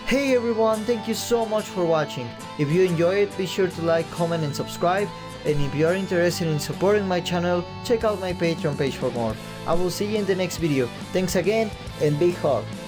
Hey everyone, thank you so much for watching. If you enjoy it, be sure to like, comment and subscribe. And if you are interested in supporting my channel, check out my Patreon page for more. I will see you in the next video. Thanks again and big hug.